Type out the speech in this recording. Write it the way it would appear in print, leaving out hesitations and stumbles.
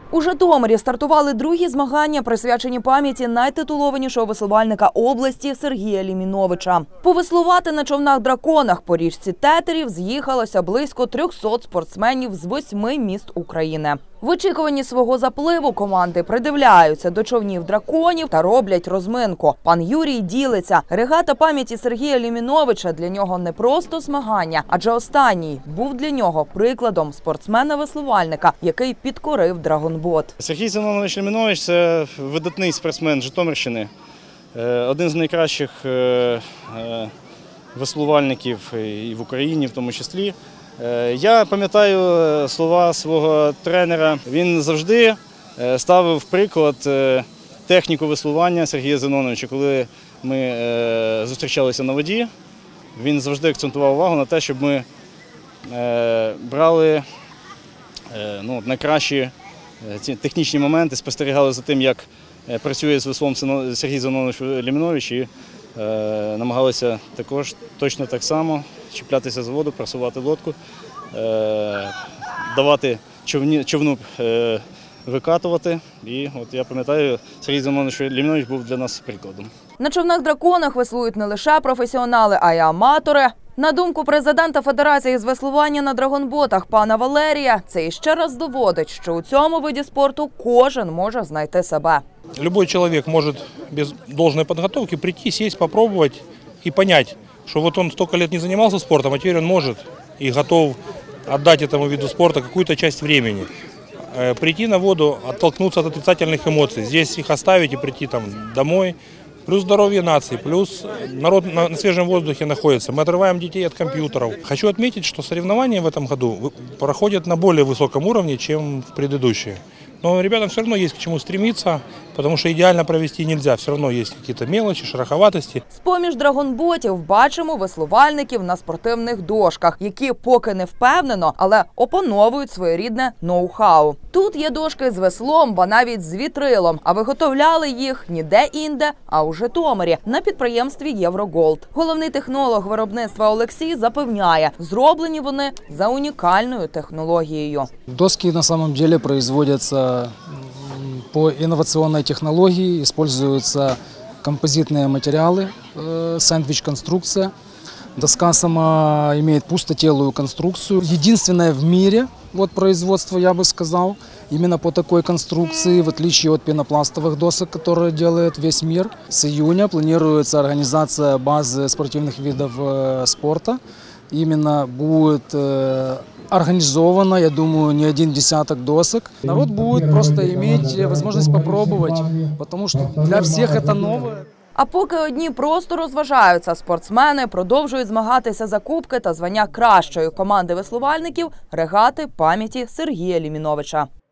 У Житомирі стартували другі змагання, присвячені пам'яті найтитулованішого веслувальника області Сергія Ліміновича. Повеслувати на човнах-драконах по річці Тетерів з'їхалося близько 300 спортсменів з 8 міст України. В очікуванні свого запливу команди придивляються до човнів-драконів та роблять розминку. Пан Юрій ділиться. Регата пам'яті Сергія Ліміновича для нього не просто змагання, адже останній був для нього прикладом спортсмена-веслувальника, який підкорив драгонбот. Сергій Зенонович Лімінович – це видатний спортсмен Житомирщини, один з найкращих веслувальників і в Україні в тому числі. Я пам'ятаю слова свого тренера. Він завжди ставив в приклад техніку веслування Сергія Зеноновича. Коли ми зустрічалися на воді, він завжди акцентував увагу на те, щоб ми брали найкращі технічні моменти, спостерігали за тим, як працює з веслом Сергій Зенонович Лімінович, і намагалися також точно так само чіплятися за воду, просувати лодку, давати човну викатувати. І от я пам'ятаю, Сергій Зенонович Лімінович був для нас прикладом. На човнах-драконах веслують не лише професіонали, а й аматори. На думку президента Федерації з веслування на драгонботах пана Валерія, це іще раз доводить, що у цьому виді спорту кожен може знайти себе. Любой человек может без должной подготовки прийти, сесть, попробовать и понять, что вот он столько лет не занимался спортом, а теперь он может и готов отдать этому виду спорта какую-то часть времени. Прийти на воду, оттолкнуться от отрицательных эмоций, здесь их оставить и прийти домой. Плюс здоровье нации, плюс народ на свежем воздухе находится. Мы отрываем детей от компьютеров. Хочу отметить, что соревнования в этом году проходят на более высоком уровне, чем в предыдущие. Но ребятам все равно есть к чему стремиться, потому что идеально провести нельзя. Все равно есть какие-то мелочи, шероховатости. З-поміж драгонботів бачимо веслувальників на спортивних дошках, які поки не впевнено, але опановують своєрідне ноу-хау. Тут є дошки з веслом, ба навіть з вітрилом, а виготовляли їх ніде-інде, а у Житомирі на підприємстві «Євроголд». Головний технолог виробництва Олексій запевняє, зроблені вони за унікальною технологією. Доски на самом деле производятся по инновационной технологии, используются композитные материалы, сэндвич-конструкция. Доска сама имеет пустотелую конструкцию. Единственное в мире производство, я бы сказал, именно по такой конструкции, в отличие от пенопластовых досок, которые делает весь мир. С июня планируется организация базы спортивных видов спорта. Именно будет организовано, я думаю, не один десяток досок. Народ будет просто иметь возможность попробовать, потому что для всех это новое. А поки одні просто розважаються, спортсмени продовжують змагатися за кубки та звання кращої команди веслувальників регати пам'яті Сергія Ліміновича.